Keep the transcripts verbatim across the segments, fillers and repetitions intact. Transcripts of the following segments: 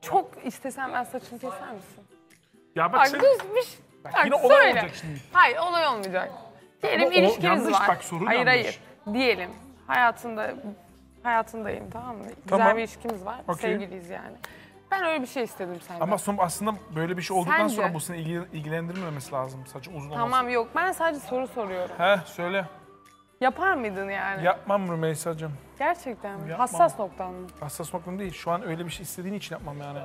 çok istesen ben saçını keser misin? Ya bak, Bak sen... düz bir şey. Bak, Bak, yine olay söyle. olacak şimdi. Hayır olay olmayacak. Diyelim Ama o ilişkimiz yanlış, var. bak, soru hayır yanlış. hayır. Diyelim hayatında hayatındayım, tamam mı? Güzel Tamam. bir ilişkimiz var. Okey. Sevgiliyiz yani. Ben öyle bir şey istedim senden. Ama son, aslında böyle bir şey olduktan Sence? sonra bu seni ilgi- ilgilendirmemesi lazım. Saçın uzun olması. Tamam yok. Ben sadece soru soruyorum. He söyle. Yapar mıydın yani? Yapmam Rümeysa'cığım. Gerçekten mi? Yapmam. Hassas noktan mı? Hassas noktam değil. Şu an öyle bir şey istediğin için yapmam yani.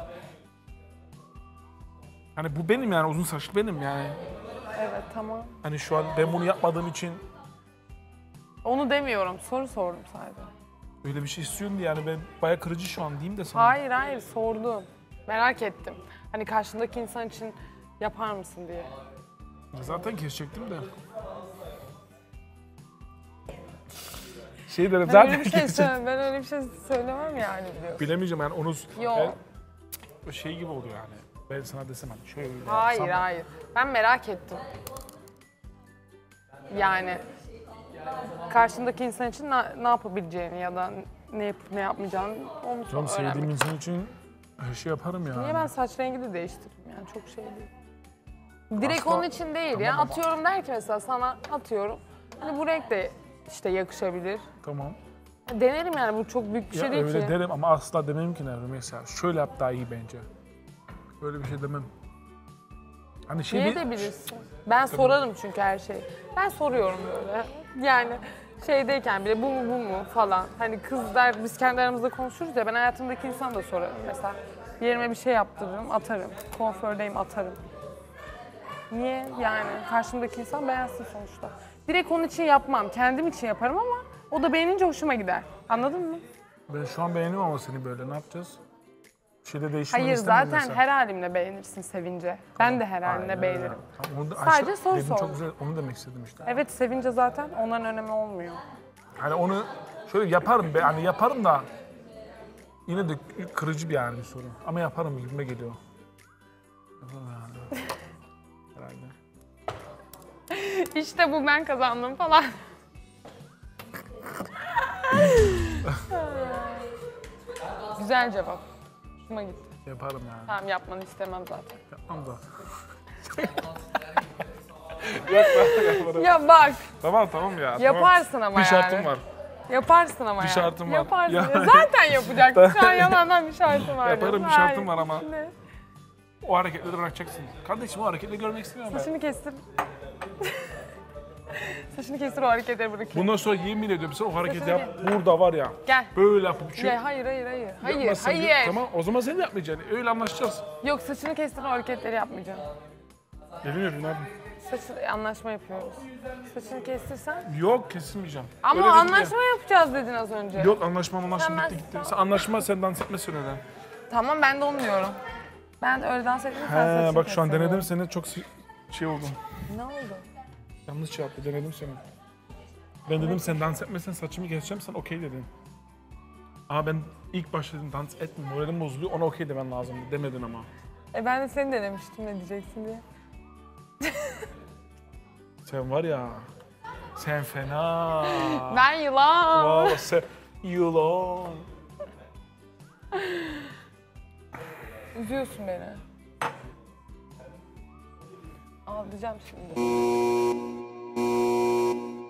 Hani bu benim yani, uzun saçlı benim yani. Evet tamam. Hani şu an ben bunu yapmadığım için Onu demiyorum. Soru sordum sadece. öyle bir şey istiyorsun diye yani ben bayağı kırıcı şu an diyeyim de sana. Hayır hayır sordum. Merak ettim. Hani karşındaki insan için yapar mısın diye. Zaten kesecektim de. Şey derim Ben zaten öyle bir şey kesecektim. söyle, ben öyle bir şey söylemem yani diyor. Bilemeyeceğim yani onu. Yok. Ben, şey gibi oluyor yani. Ben sana desem hani şöyle. Hayır yapsam- hayır. Ben merak ettim. Yani karşındaki insan için ne, ne yapabileceğini ya da ne yapıp ne yapmayacağını onu Canım, sevdiğim öğrenmek. insan için her şey yaparım ya. Niye ben saç rengi de değiştiririm yani çok şey değil. Direkt Asla- onun için değil ya. Tamam ama- Atıyorum der ki mesela sana atıyorum. Hani bu renk de işte yakışabilir. Tamam. Denerim yani bu çok büyük bir Ya şey değil öyle ki. derim ama asla demem ki ne mesela. Şöyle yap daha iyi bence. Öyle bir şey demem. Hani şey Niye bir- de bilirsin? Ben sorarım çünkü her şeyi. Ben soruyorum böyle. Yani şeydeyken bile bu mu bu mu falan. Hani kızlar biz kendi aramızda konuşuruz ya ben hayatımdaki insanı da sorarım mesela. Yerime bir şey yaptırırım atarım. Kuafördeyim atarım. Niye? Yani karşımdaki insan beğensin sonuçta. Direkt onun için yapmam. Kendim için yaparım ama o da beğenince hoşuma gider. Anladın mı? Ben şu an beğeniyorum ama seni böyle ne yapacağız? Bir şeyde değiştirmeni Hayır istemiyorum zaten mesela. her halimle beğenirsin sevince. Ben de her halimle Aynen. beğenirim. Tamam, onu da Sadece aşağı- soru dedim, sor. Çok güzel, onu demek istedim işte. Evet sevince zaten onların önemi olmuyor. Hani onu şöyle yaparım be, hani yaparım da yine de kırıcı bir yani bir soru. Ama yaparım gibime geliyor. Yaparım yani. Herhalde. İşte bu ben kazandım falan. Güzel cevap. Hoşuma gitti. Yaparım yani. Tamam yapmanı istemem zaten. Yapmam da. Yok ben yaparım. Ya bak Tamam tamam ya. yaparsın tamam. ama Bir yani. şartım var. Yaparsın ama Bir yani. şartım var. Yaparsın. Ya- Ya zaten yapacaksın. Şu an yalandan bir şartım var. Yaparım, diyorsun. bir şartım Hayır. var ama. Ne? O hareketleri bırakacaksın. Kardeşim o hareketleri görmek istemiyorum ben. Saçını kestir. Saçını kestir o hareketleri bırakayım. Bundan sonra yemin ediyorum sen o hareketi Saçını yap. Burada var ya. Gel. Böyle yapıp şey. Ya, hayır hayır hayır. Hayır yapmazsan diyor, hayır. Tamam o zaman sen de yapmayacaksın. Öyle anlaşacağız. Yok saçını kestir o hareketleri yapmayacağım. Dedim yapayım ne yapayım? Saçı anlaşma yapıyoruz. Saçını kestirsen. Yok kesilmeyeceğim. Ama Öyle dedim anlaşma yapacağız dedin az önce. ya. Yok anlaşma anlaşma Sen bitti ben- gitti. Sen anlaşma sen dans etmesin öyle. Tamam ben de onu diyorum. Ben öyle dans ettim sen He saçını bak şu an kestir. denedim seni çok si- şey oldum. Ne oldu? Yanlış şey yaptı denedim seni. Ben dedim sen dans etmesen saçımı keseceğim sen okey dedin. Ama ben ilk başta dedim dans etme moralim bozuluyor ona okey demen lazım demedin ama. E ben de seni denemiştim ne diyeceksin diye. Sen var ya sen fena. Ben yılan. Valla sen yılan. Üzüyorsun beni. Ağlayacağım şimdi.